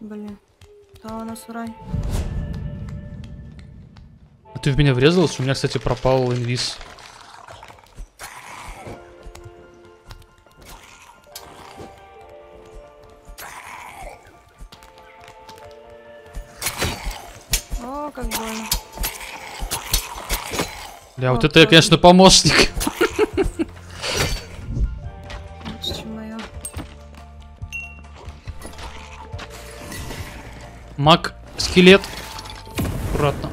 Блин. Да, у нас урань. А ты в меня врезалась? У меня, кстати, пропал инвиз. О, как больно. Бля, вот это я, конечно, помощник. Лучше, чем моё. Маг, скелет. Аккуратно.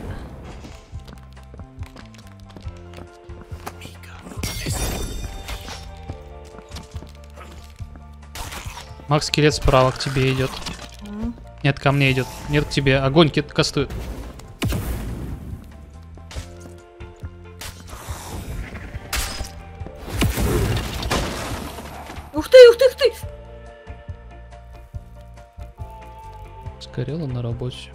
Маг, скелет справа к тебе идет. Нет, ко мне идет. Нет, к тебе. Огонь кастует. Ух ты, ух ты, ух ты! Сгорела на работе.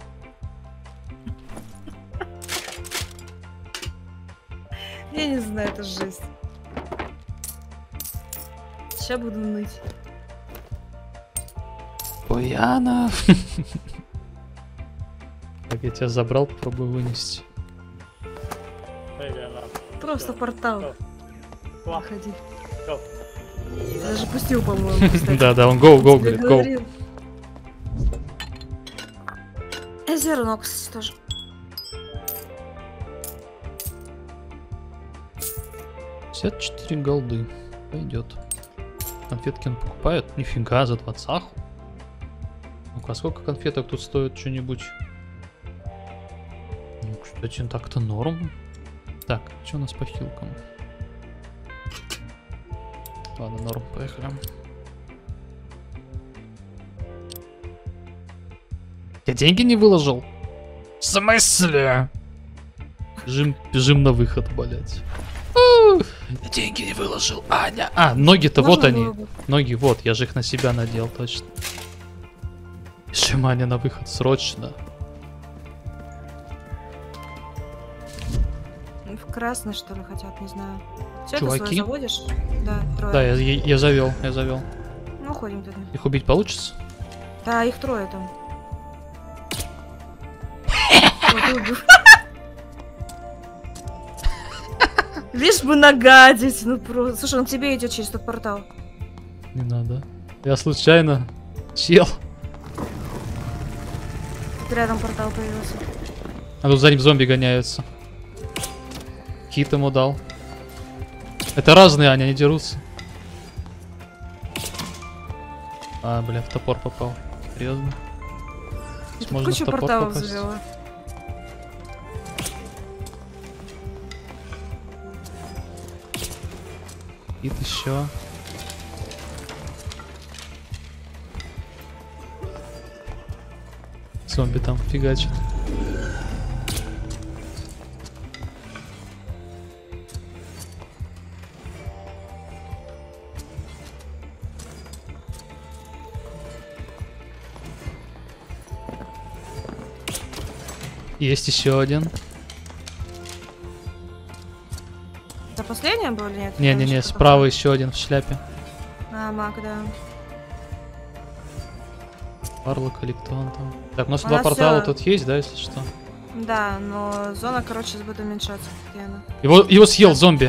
Я не знаю, это жесть. Сейчас буду ныть. Буянов. Так, я тебя забрал, попробую вынести. Просто портал. Выходи. Я даже пустил, по-моему, кстати. Да, он go, Тебе говорит, go. говорил. Зерно, кстати, тоже. $54 голды. Пойдет. Конфетки он покупает. Нифига, за 20. Ну-ка, а сколько конфеток тут стоит что-нибудь? Ну, кстати, так-то норм. Так, что у нас по хилкам? Ладно, норм, поехали. Я деньги не выложил? В смысле? Бежим на выход, блять. Я деньги не выложил, Аня. А, ноги-то вот они. Ноги вот, я же их на себя надел, точно. Бежим, Аня, на выход, срочно. В красный, что ли, хотят, не знаю. Все, ты Чуваки? свой заводишь? Да, трое. Да, я завел. Ну, ходим тогда. Их убить получится? Да, их трое там. Вот, убил. Лишь бы нагадить, ну просто. Слушай, он к тебе идет через тот портал. Не надо. Я случайно. Чел. Тут рядом портал появился. А тут за ним зомби гоняются. Хит ему дал. Это разные, Аня, они дерутся. А, бля, в топор попал. Серьезно? Тут Можно в кучу топор порталов попасть? завела. Хит еще. Зомби там фигачит. Есть еще один. Это последняя была или нет? Не-не-не, справа еще один в шляпе. А, маг, да. Варлок или кто он там. Так, у нас У два нас портала всё- тут есть, да, если что? Да, но зона, короче, сейчас будет уменьшаться постоянно. Его съел зомби.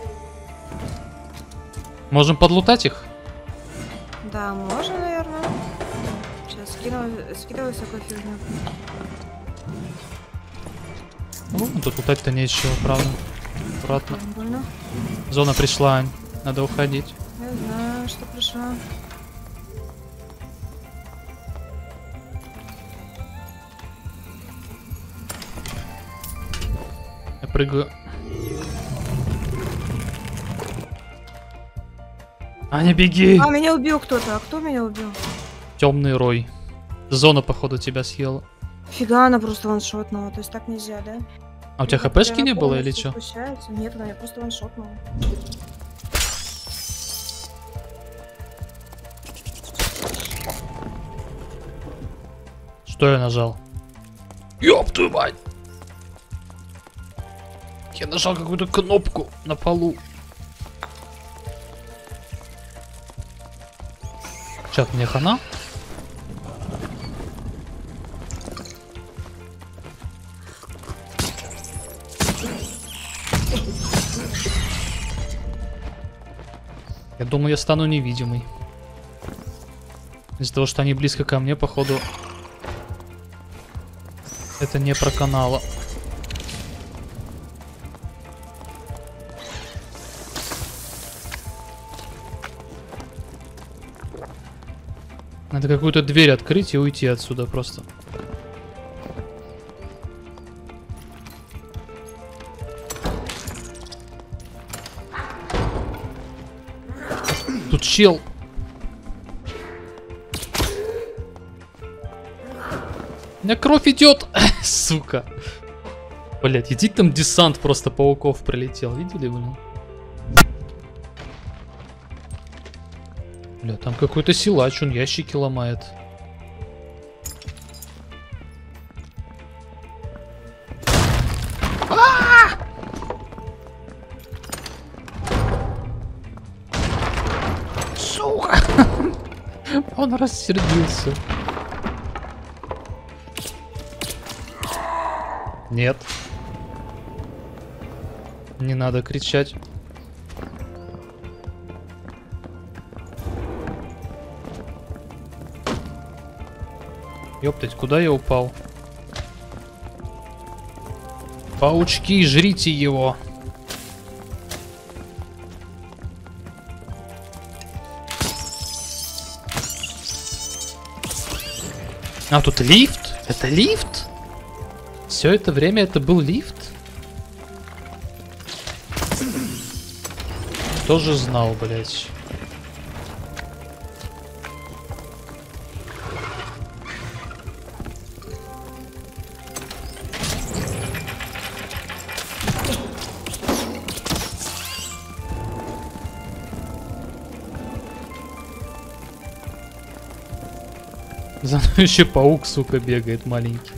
Можем подлутать их? Да, можно, наверное. Сейчас скидываю всякую фигню. Ну, тут лутать-то нечего, правда. Аккуратно. Больно. Зона пришла, Ань. Надо уходить. Я знаю, что пришла. Я прыгаю. Аня, беги! А, меня убил кто-то. А кто меня убил? Темный рой. Зона, походу, тебя съела. Фига, она просто ваншотнула. То есть так нельзя, да? А у тебя хпшки не было или что? Нет, она меня просто ваншотнула. Что я нажал? Ёб твою мать! Я нажал какую-то кнопку на полу. Чат, мне хана? Я думаю, я стану невидимый. Из-за того, что они близко ко мне, походу, это не проканало. Надо какую-то дверь открыть и уйти отсюда просто. Тут чел. У меня кровь идет. Сука. Блять, идите там десант просто пауков прилетел. Видели, блин? Бля, там какой-то силач, он ящики ломает. Сука! Он рассердился. Нет. Не надо кричать. Ёптать, куда я упал? Паучки, жрите его. А, тут лифт? Это лифт? Все это время это был лифт? Тоже знал, блять. За мной еще паук, сука, бегает маленький.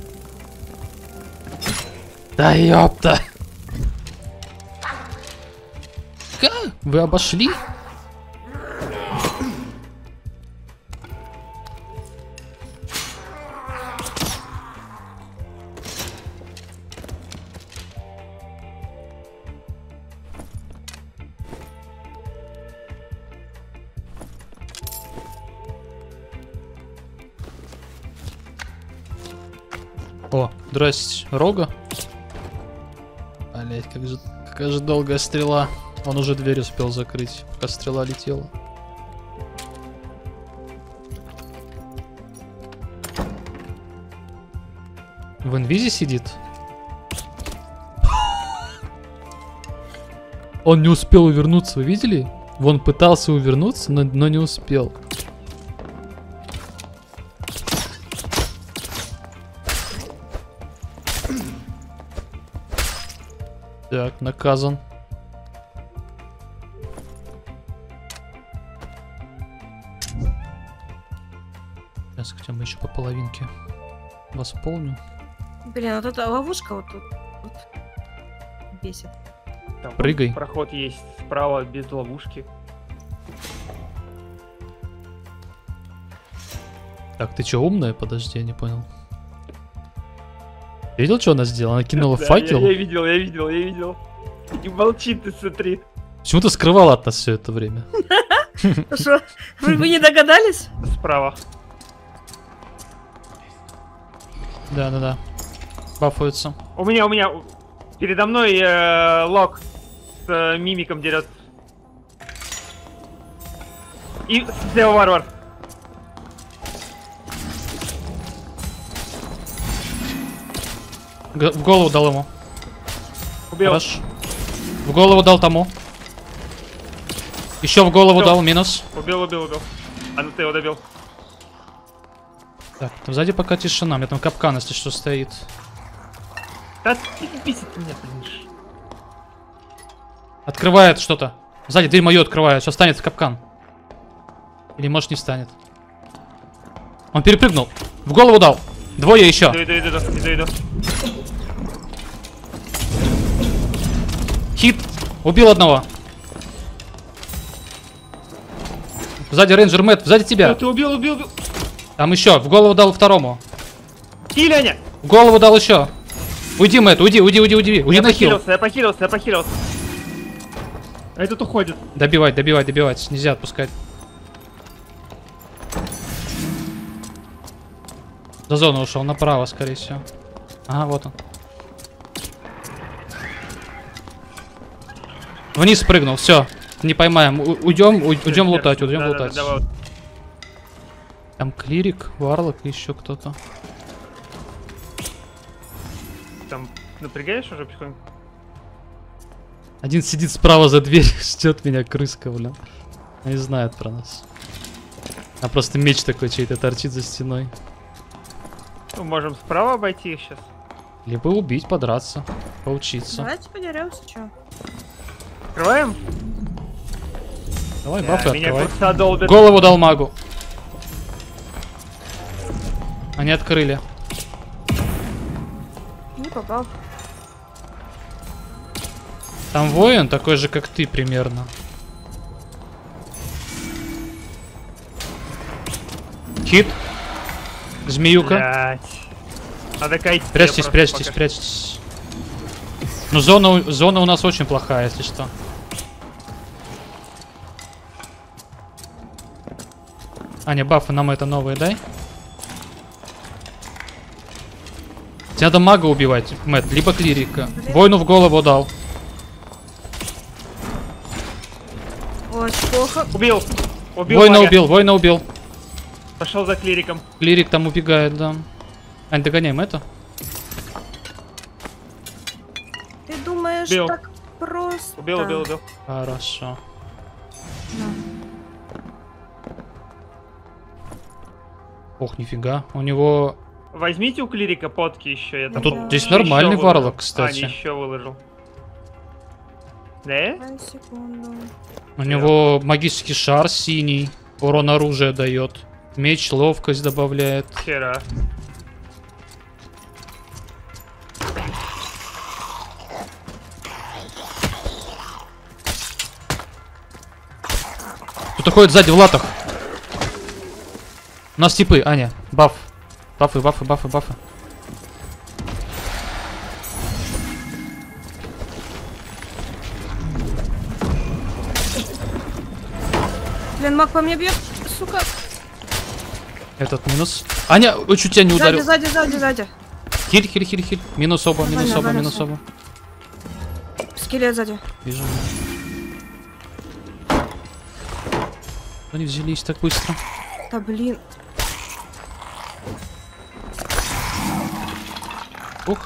Да ёпта! Вы обошли? О, здрасте, Рога. Блять, какая же долгая стрела. Он уже дверь успел закрыть, пока стрела летела. В инвизе сидит? Он не успел увернуться, вы видели? Вон пытался увернуться, но не успел. Так, наказан. Сейчас хотя бы еще по половинке восполню. Блин, вот эта ловушка вот тут вот бесит. Там Прыгай. Проход есть справа без ловушки. Так, ты что, умная? Подожди, я не понял. Видел, что она сделала? Она кинула Да, факел. Я видел. Не молчи ты, смотри. Почему ты скрывала от нас все это время? Что? Вы не догадались? Справа. Да. Бафуется. У меня. Передо мной лок с мимиком дерет. И слева варвар. В голову дал ему. Убил. Хорош. В голову дал тому. Еще в голову Всё. дал, минус. Убил. А ну ты его добил. Так, там сзади пока тишина. У меня там капкан, если что, стоит. Да ты не бесит меня, блин. Открывает что-то. Сзади дверь мою открывает. Сейчас станет капкан. Или может не встанет. Он перепрыгнул. В голову дал. Двое еще. Иду. Хит. Убил одного. Сзади рейнджер Мэтт. Сзади тебя. Ты убил. Там еще. В голову дал второму. Хили, Аня! В голову дал еще. Уйди, Мэтт. Уйди на хил. Я похилился. А этот уходит. Добивать, добивать, добивать. Нельзя отпускать. За зону ушел, направо, скорее всего. Ага, вот он. Вниз спрыгнул, все. Не поймаем. Уйдем лутать, уйдем лутать. Там клирик, варлок и еще кто-то. Там напрягаешь уже потихоньку? Один сидит справа за дверью, ждет меня, крыска, блин. Не знает про нас. А просто меч такой чей-то торчит за стеной. Мы можем справа обойти их сейчас. Либо убить, подраться, поучиться. Давайте подеремся, чё. Открываем? Давай, бафы Меня открывай. курса долбит. Голову дал магу. Они открыли. Не попал. Там воин такой же, как ты примерно. Хит. Змеюка. Блять. Надо кайти. Прячьтесь, прячьтесь, прячьтесь. Ну, зона у нас очень плохая, если что. Аня, бафы нам это новые дай. Тебе надо мага убивать, Мэтт, либо клирика. Воину в голову дал. Очень плохо. Убил. Убил Воина мага. убил, воина убил. Пошел за клириком. Клирик там убегает, да. Ань, догоняем это. Ты думаешь, Убил. так просто? Убил. Хорошо. Да. Ох, нифига. У него... Возьмите у клирика потки еще. Я А там тут по-моему, здесь еще нормальный выложил. варлок, А, кстати. не, еще выложил. Да? Дай секунду. У него магический шар синий. Урон оружия дает. Меч, ловкость добавляет. Вчера. Кто-то ходит сзади в латах. У нас типы, Аня. Баф. Бафы, бафы, бафы, бафы. Блин, маг по мне бьет, сука. Этот минус. Аня, чуть тебя не Сзади, ударил. сзади. Хиль, хиль, хиль, хиль. Минус оба, минус Нормально, оба, нормально минус всё. оба. Скелет сзади. Вижу. Они взялись так быстро. Да блин. Ух.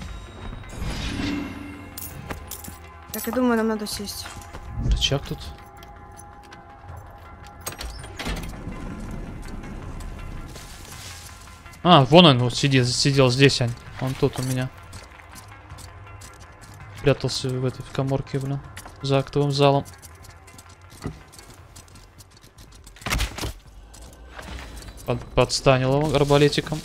Так, я думаю, нам надо сесть. Рычаг тут. А, вон он вот сидел здесь, Ань. Он тут у меня. Прятался в этой каморке, блин. За актовым залом. Подстанил его арбалетиком.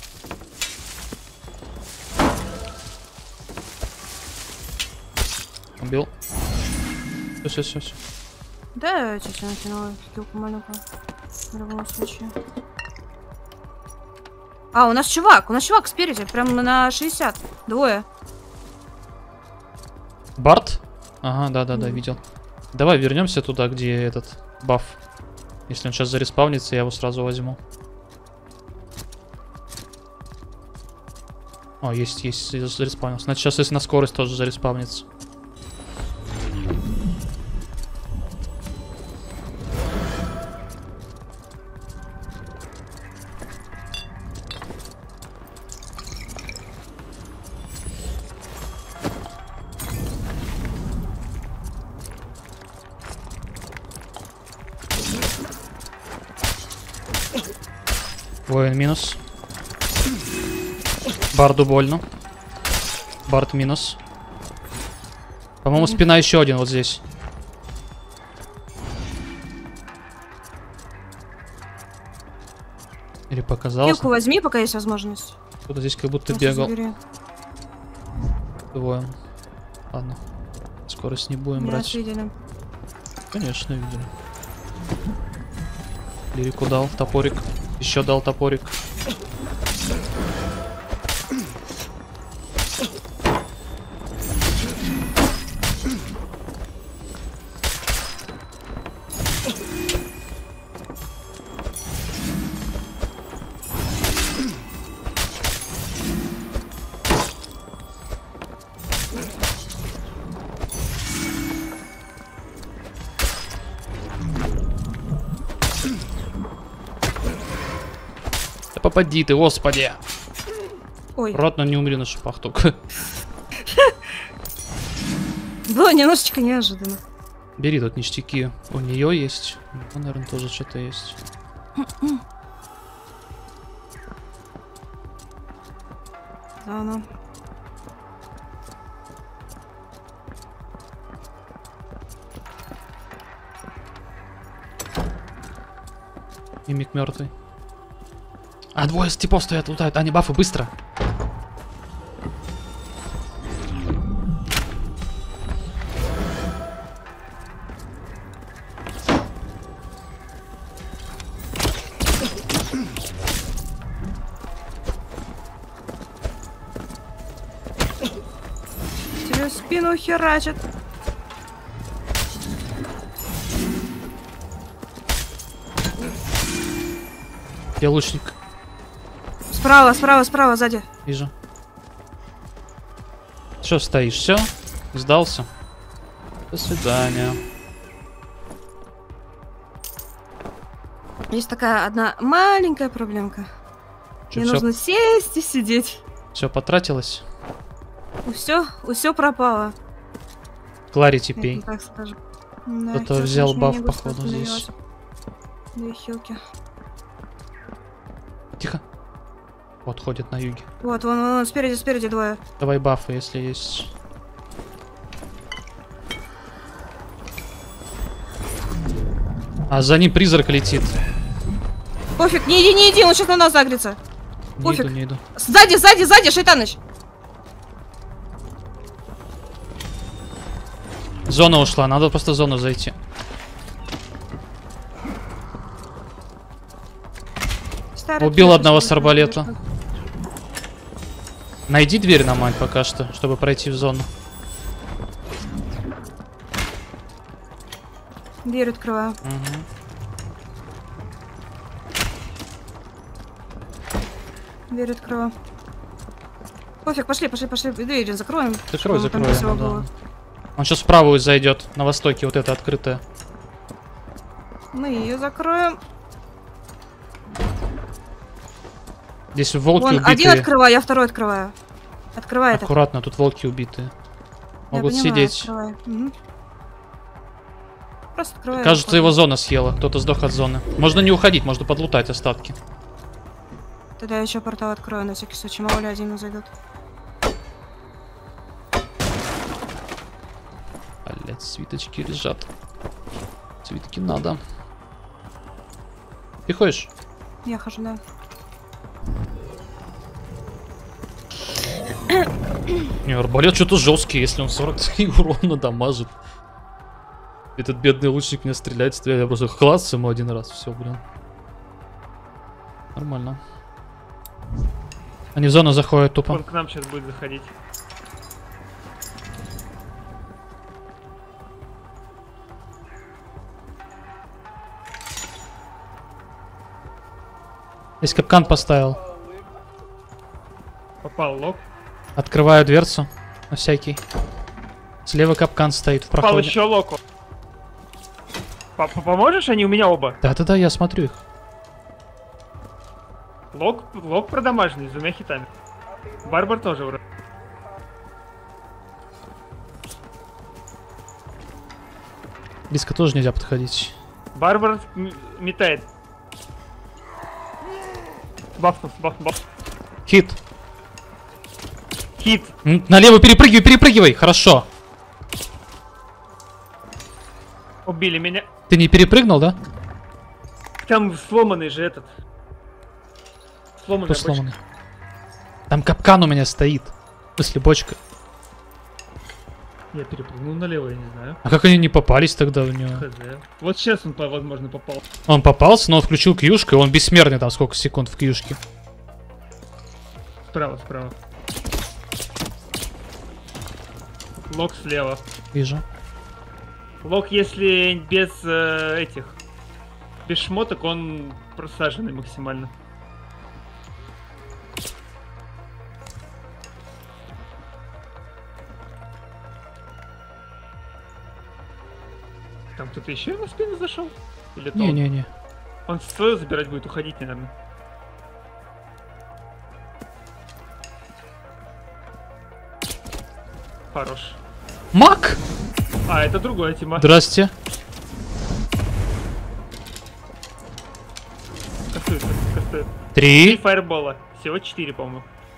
Убил. Все. Да, я сейчас натянула килку маленькую. В любом случае. А, у нас чувак спереди, прям на 60. Двое. Барт? Ага, да, видел. Давай вернемся туда, где этот баф. Если он сейчас зареспавнится, я его сразу возьму. О, есть, зареспавнился. Значит, сейчас если на скорость тоже зареспавнится. Воин минус. Барду больно. Бард минус. По-моему, спина еще один вот здесь. Или показалось? Килку возьми, пока есть возможность. Кто-то здесь как будто Лучше бегал. забери. Воин. Ладно. Скорость не будем Меня брать. видели. Конечно, видели. Лирику дал, топорик. Еще дал топорик. Да попади ты, господи. Ой, Рот, но не умри на шипах только. было немножечко неожиданно. Бери тут ништяки. У нее есть. У него, наверное, тоже что-то есть. Да, ну. Мимик мертвый. А, двое с типов стоят, лутают. Они бафы, быстро. Тебе в спину херачат. Где лучник? Справа, справа, справа, сзади. Вижу. Что стоишь? Все? Сдался? До свидания. Есть такая одна маленькая проблемка. Мне нужно сесть и сидеть. Все потратилось? Все пропало. Кларити Я пей. так скажу. Да, Кто-то сейчас взял уж мне баф, не походу, густо здесь. наливать. Две хилки. Тихо. Вот, ходит на юге. Вот, вон, спереди двое. Давай бафы, если есть. А за ним призрак летит. Пофиг, не иди, он сейчас на нас загрится. Не Пофиг. иду, не иду. Сзади, Шайтаныч. Зона ушла, надо просто в зону зайти. Старый Убил ключ, одного если с арбалета. слышно. Найди дверь на мать пока что, чтобы пройти в зону. Дверь открываю. Угу. Дверь открываю. Пофиг, пошли. Дверь закроем. Закрой, чтобы там закрой. без всего ну да. было. Он сейчас в правую зайдет, на востоке, вот это открытое. Мы ее закроем. Здесь волки Вон, убитые. один открываю, я второй открываю. Открывай это. Аккуратно, тут волки убитые. Я Могут понимаю, сидеть. открываю. Мгм. Просто открываю. Кажется, его зона съела. Кто-то сдох от зоны. Можно не уходить, можно подлутать остатки. Тогда я еще портал открою, на всякий случай. Мало ли один зайдут. Блять, свиточки лежат. Свитки надо. Ты ходишь? Я хожу, да. Не, арбалет что-то жесткий, если он 43 урона дамажит. Этот бедный лучник меня стреляет, я просто класс ему один раз, все, блин. Нормально. Они в зону заходят тупо. Он к нам сейчас будет заходить. Здесь капкан поставил. Попал лог. Открываю дверцу. На всякий. Слева капкан стоит в Попал проходе. еще локу. Поможешь? Они у меня оба. Да-да-да, я смотрю их. Лог продамаженный с двумя хитами. Барбар тоже вроде. Близко тоже нельзя подходить. Барбар метает. Бафнув. Хит. Хит. Налево перепрыгивай. Хорошо. Убили меня. Ты не перепрыгнул, да? Там сломанный же этот. Сломанный. Кто сломанный? Там капкан у меня стоит. В смысле, бочка. Я перепрыгнул налево, я не знаю. А как они не попались тогда в него? Хз. Вот сейчас он, возможно, попал. Он попался, но он включил кьюшку, и он бессмертный там сколько секунд в кьюшке. Справа. Лог слева. Вижу. Лог, если без этих без шмоток он просаженный максимально. Там кто-то еще на спину зашел? Или то он? Не-не-не. Он свое забирать будет, уходить, наверное. Хорош. Мак! А, это другая тема. Здрасте. Кастует, кастует. 3. Фаербола. Всего 4, по-моему.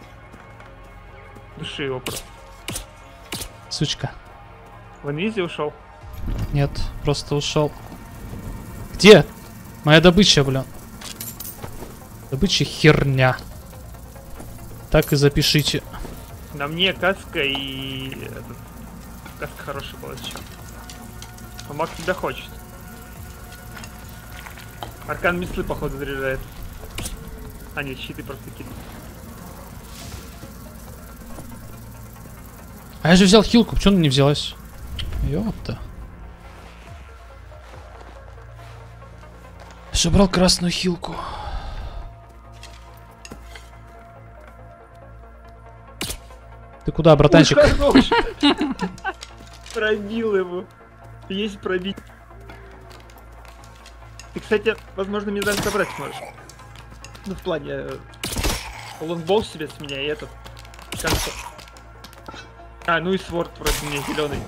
Души его просто. Сучка. В инвизе ушел. Нет, просто ушел. Где? Моя добыча, блин. Добыча херня. Так и запишите. На мне каска и... этот, каска хорошая была еще. А Мак тебя хочет. Аркан Мислы, походу, заряжает. А нет, щиты просто кинул. А я же взял хилку, почему она не взялась? Ёпта. Я же брал красную хилку. Ты куда, братанчик? Ой, хорош! Пробил его. Есть пробить. Ты, кстати, возможно, мне даже забрать сможешь. Ну, в плане... лонгбол себе с меня и этот... Концов. А, ну и сворд вроде у меня зеленый.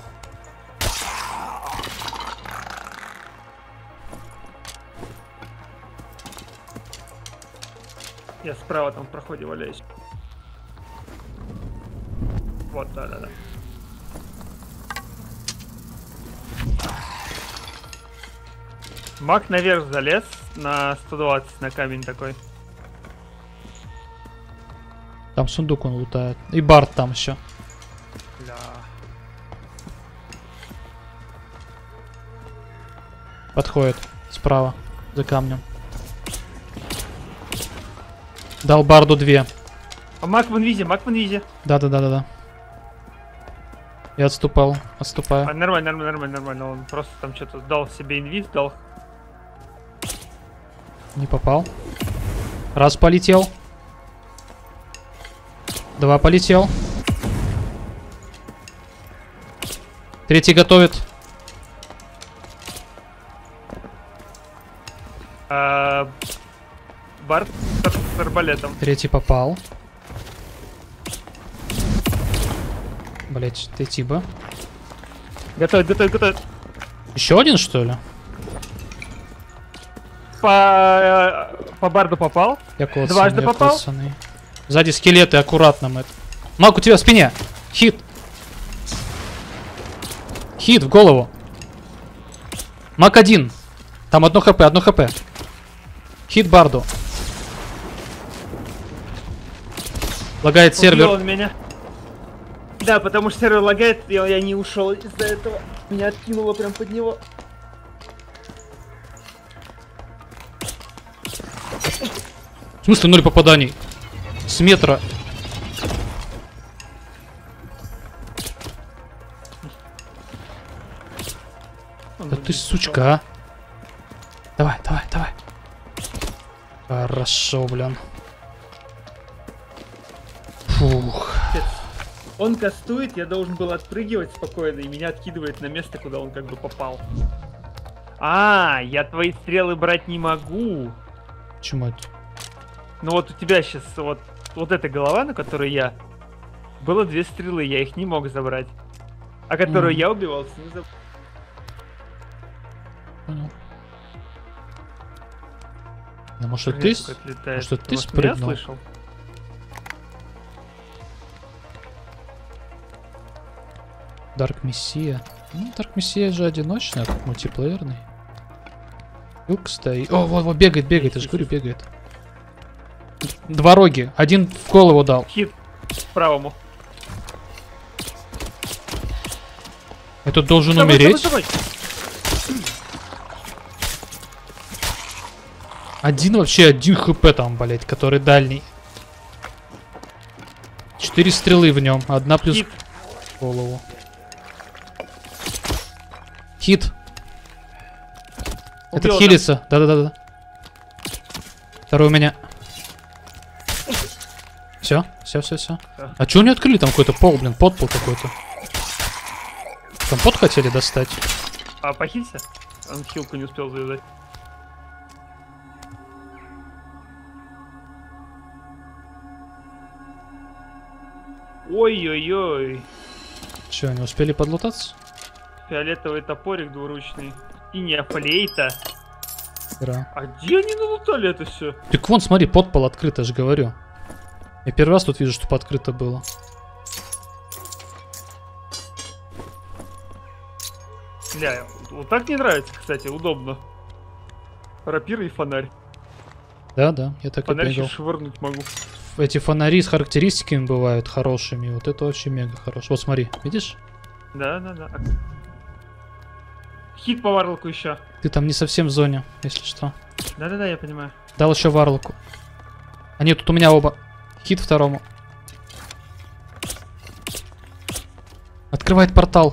Я справа там в проходе валяюсь. Вот, да-да-да. Маг наверх залез на 120 на камень такой. Там сундук он лутает. И Барт там еще. Бля. Подходит справа, за камнем. Дал Барду 2. А маг в инвизе, маг в инвизе. Да. Я отступал, отступаю. А, нормально. Он просто там что-то дал себе инвиз, дал. Не попал. Раз полетел. 2 полетел. 3 готовит. Барт с арбалетом. 3 попал. Блять, ты типа. Готовит. Еще один, что ли? По барду попал. Я коцаный, Дважды я попал? коцаный. Сзади скелеты, аккуратно, Мэтт. Мак, у тебя в спине. Хит. Хит в голову. Мак 1. Там одно хп. Хит Барду. Лагает Убил сервер. он меня. Да, потому что сервер лагает, и я не ушел из-за этого. Меня откинуло прям под него. В смысле 0 попаданий? С метра. Да ты сучка, а. Давай. Хорошо, блин. Фух. Он кастует, я должен был отпрыгивать спокойно, и меня откидывает на место, куда он как бы попал. А, я твои стрелы брать не могу. Почему это? Ну вот у тебя сейчас вот эта голова, на которой я... Было 2 стрелы, я их не мог забрать. А которую я убивал, не забрал. Понял. Да, может, ты спрыгнул? Я слышал. Dark Messiah. Ну, Dark Messiah же одиночный, а тут мультиплеерный. Юг стоит. О, вот, бегает, я же говорю, бегает. 2 роги. 1 в голову дал. Хит правому. Этот должен Давай, умереть. давай. Вообще 1 хп там, блять, который дальний. 4 стрелы в нем. 1 плюс Хит. в голову. Хит. Этот хилится. Да-да-да. Второй у меня. Все. А чё не открыли? Там какой-то пол, блин, подпол какой-то. Там под хотели достать. А, похилься? Он хилку не успел завязать. Ой-ой-ой. Че, не успели подлутаться? Фиолетовый топорик двуручный. Синяя флейта. Да. А где они налутали это все? Так вон, смотри, подпол открыто, я же говорю. Я первый раз тут вижу, чтобы открыто было. Бля, вот так мне нравится, кстати, удобно. Рапира и фонарь. Да, я так и Фонарь бегал. еще швырнуть могу. Эти фонари с характеристиками бывают хорошими. Вот это вообще мега хорошо. Вот смотри, видишь? Да. Хит по варлоку еще. Ты там не совсем в зоне, если что. Да, я понимаю. Дал еще варлоку. Они тут у меня оба. Хит второму. Открывает портал.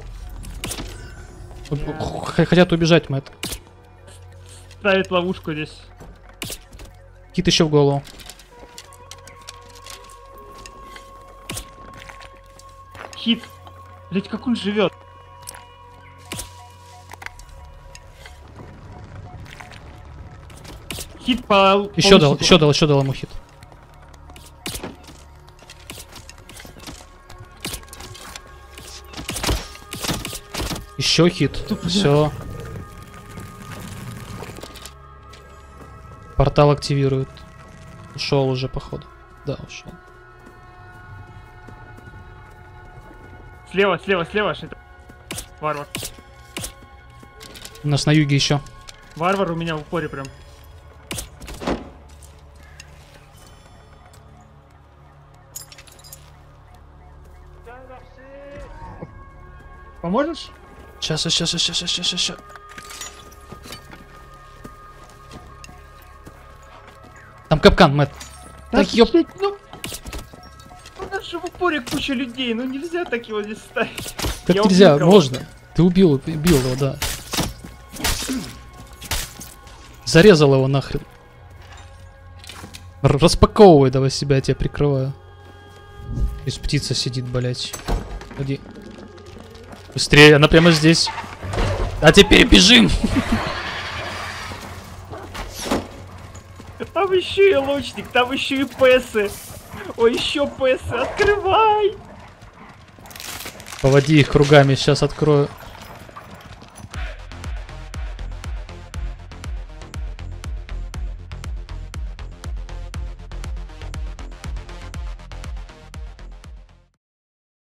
Хотят убежать, Мэтт. Ставит ловушку здесь. Хит еще в голову. Хит. Блять, как он живет. Хит по... Еще дал ему хит. Еще хит. Все. Портал активирует. Ушел уже, походу. Да, ушел. Слева. Это... Варвар. У нас на юге еще. Варвар у меня в упоре прям. Поможешь? Сейчас. Там капкан, Мэтт. Так, ёп. Ну, у нас же в упоре куча людей, ну нельзя так его здесь ставить. Как Я нельзя, убил кого-то. можно. Ты убил его, да. Зарезал его нахрен. Распаковывай, давай себя, я тебя прикрываю. Здесь птица сидит, блять. Ходи. Быстрее, она прямо здесь. А теперь бежим! Там еще и лучник, там еще и пэсы. Ой, еще пэсы, открывай! Поводи их кругами, сейчас открою.